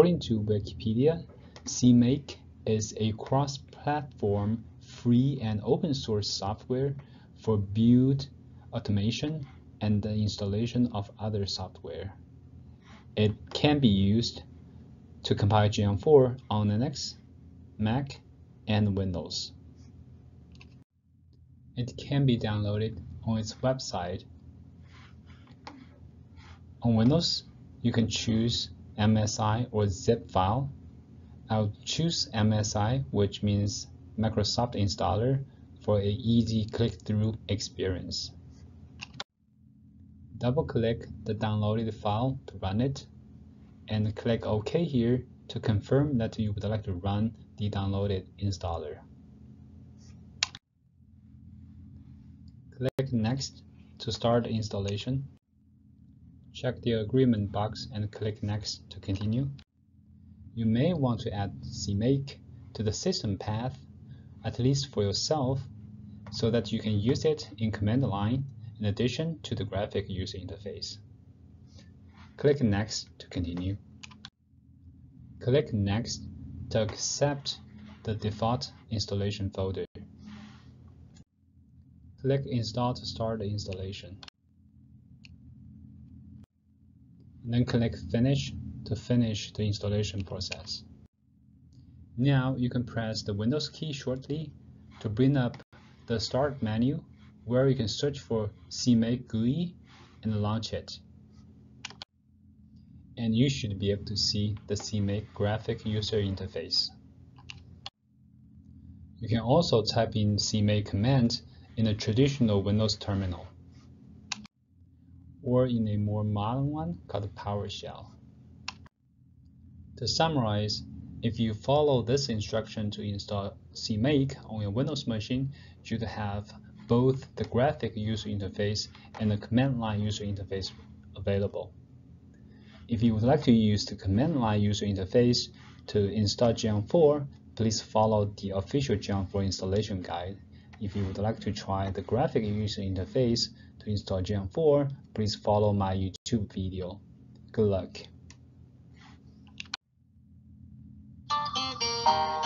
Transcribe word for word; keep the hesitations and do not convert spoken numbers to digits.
According to Wikipedia, CMake is a cross-platform, free and open source software for build automation and the installation of other software. It can be used to compile Geant four on Linux, Mac, and Windows. It can be downloaded on its website. On Windows, you can choose M S I or zip file. I'll choose M S I, which means Microsoft Installer, for an easy click-through experience. Double-click the downloaded file to run it, and click OK here to confirm that you would like to run the downloaded installer. Click Next to start the installation. Check the agreement box and click Next to continue. You may want to add CMake to the system path, at least for yourself, so that you can use it in command line in addition to the graphic user interface. Click Next to continue. Click Next to accept the default installation folder. Click Install to start the installation. And then click Finish to finish the installation process. Now you can press the Windows key shortly to bring up the Start menu, where you can search for CMake G U I and launch it. And you should be able to see the CMake graphic user interface. You can also type in CMake command in a traditional Windows terminal, or in a more modern one called PowerShell. To summarize, if you follow this instruction to install CMake on your Windows machine, you should have both the graphic user interface and the command line user interface available. If you would like to use the command line user interface to install Geant four, please follow the official Geant four installation guide. If you would like to try the graphic user interface to install Geant four, please follow my YouTube video. Good luck.